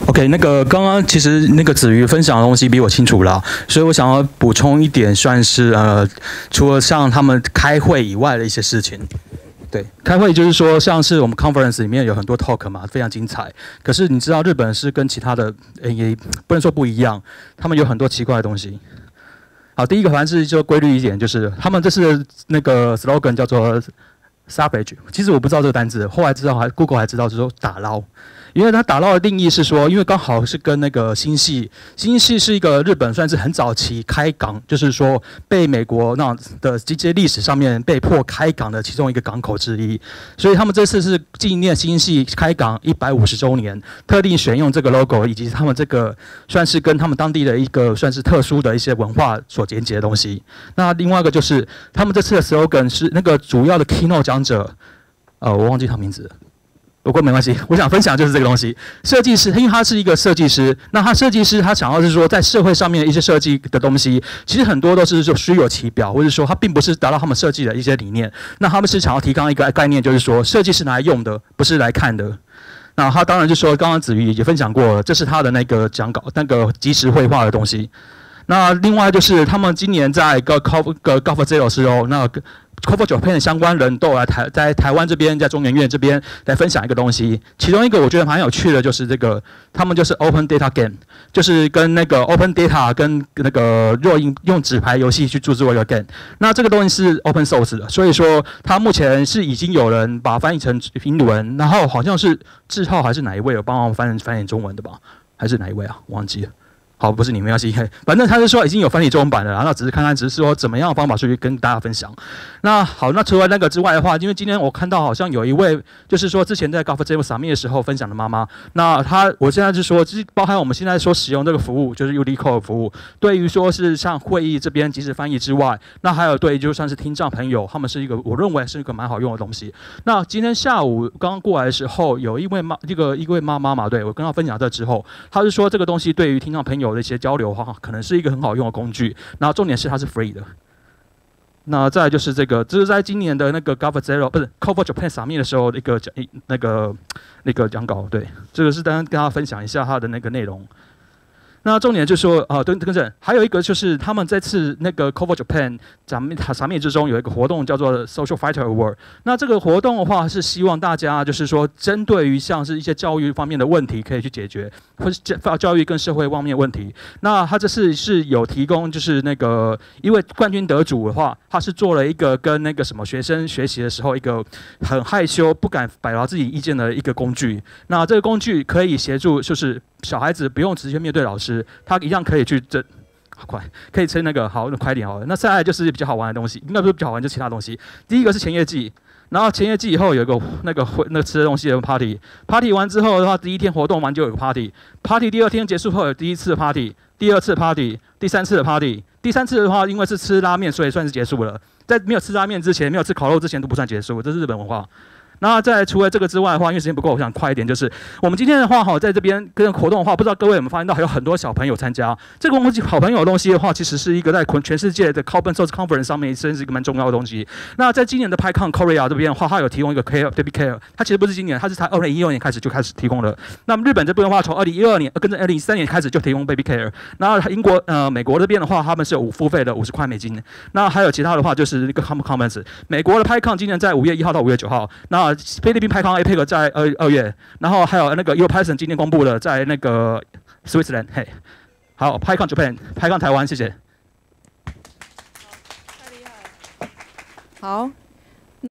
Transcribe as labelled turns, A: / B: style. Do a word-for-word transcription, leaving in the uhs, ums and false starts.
A: OK， 那个刚刚其实那个子瑜分享的东西比我清楚啦，所以我想要补充一点，算是呃，除了像他们开会以外的一些事情。对，开会就是说，像是我们 conference 里面有很多 talk 嘛，非常精彩。可是你知道，日本是跟其他的也不能说不一样，他们有很多奇怪的东西。好，第一个反正是就规律一点，就是他们这次那个 slogan 叫做 salvage， 其实我不知道这个单字，后来知道还 Google 还知道，就是说打捞。因为它打捞的定义是说，因为刚好是跟那个新系，新系是一个日本算是很早期开港，就是说被美国那的这些历史上面被迫开港的其中一个港口之一，所以他们这次是纪念新系开港一百五十周年，特地选用这个 logo 以及他们这个算是跟他们当地的一个算是特殊的一些文化所连结的东西。那另外一个就是他们这次的 slogan 是那个主要的 keynote 讲者，呃，我忘记他名字了。不过没关系，我想分享就是这个东西。设计师，因为他是一个设计师，那他设计师他想要是说，在社会上面的一些设计的东西，其实很多都是就虚有其表，或者说他并不是达到他们设计的一些理念。那他们是想要提纲一个概念，就是说设计是拿来用的，不是来看的。那他当然就说，刚刚子瑜也分享过了，这是他的那个讲稿，那个即时绘画的东西。那另外就是他们今年在个 Golf 个 Golf Zero 时候，那 Cover Japan 的相关人都有来台在台湾这边，在中研院这边来分享一个东西。其中一个我觉得蛮有趣的，就是这个他们就是 Open Data Game， 就是跟那个 Open Data 跟那个若用用纸牌游戏去制作一个 game。那这个东西是 Open Source 的，所以说它目前是已经有人把它翻译成英文，然后好像是志浩还是哪一位有帮忙翻翻译中文的吧？还是哪一位啊？忘记了。好，不是你没关系，反正他是说已经有翻译中文版的，然后只是看看，只是说怎么样的方法去跟大家分享。那好，那除了那个之外的话，因为今天我看到好像有一位，就是说之前在 Golf Zero Summit 的时候分享的妈妈，那她我现在就说，就是包含我们现在说使用这个服务，就是 Udico 服务，对于说是像会议这边即时翻译之外，那还有对就算是听障朋友，他们是一个我认为是一个蛮好用的东西。那今天下午刚刚过来的时候，有一位妈这个一位妈妈嘛，对我跟她分享这之后，她是说这个东西对于听障朋友的一些交流的话，可能是一个很好用的工具。然后重点是它是 free 的。那再来就是这个，这是在今年的那个 Golf Zero 不是 Cover Japan Summit 的时候一个那个那个讲稿，对，这个是当然跟大家分享一下它的那个内容。那重点就是说，呃，对，更正，还有一个就是他们这次那个 Cover Japan 咱们茶面之中有一个活动叫做 Social Fighter Award。那这个活动的话是希望大家就是说，针对于像是一些教育方面的问题可以去解决，或是教教育跟社会方面的问题。那他这次是有提供就是那个，因为冠军得主的话，他是做了一个跟那个什么学生学习的时候一个很害羞不敢表达自己意见的一个工具。那这个工具可以协助就是小孩子不用直接面对老师，他一样可以去这，好快，可以撑那个好，那快点好了。那再来就是比较好玩的东西，应该不是比较好玩，就其他东西。第一个是前夜祭，然后前夜祭以后有一个那个那个吃的东西的 party，party 完之后的话，第一天活动完就有个 party，party 第二天结束后有第一次的 party， 第二次的 party， 第三次的 party， 第三次的话因为是吃拉面，所以算是结束了。在没有吃拉面之前，没有吃烤肉之前都不算结束，这是日本文化。那在除了这个之外的话，因为时间不够，我想快一点，就是我们今天的话，哈，在这边跟活动的话，不知道各位有没有发现到，还有很多小朋友参加这个东西。好朋友的东西的话，其实是一个在全世界的 Open Source Conference 上面，真是一个蛮重要的东西。那在今年的 PyCon Korea 这边的话，它有提供一个 Care Baby Care， 它其实不是今年，它是在二零一六年开始就开始提供了。那么日本这边的话，从二零一二年跟着二零一三年开始就提供 Baby Care。然后英国呃美国这边的话，他们是有付费的五十块美金。那还有其他的话，就是一个 Common Conference。美国的 PyCon 今年在五月一号到五月九号，那菲律宾 PyCon A P E C 在二二月，然后还有那个 EuroPython 今天公布的在那个 Switzerland， 嘿，好 PyCon Japan，PyCon 台湾，谢谢。
B: 太厉害了。好。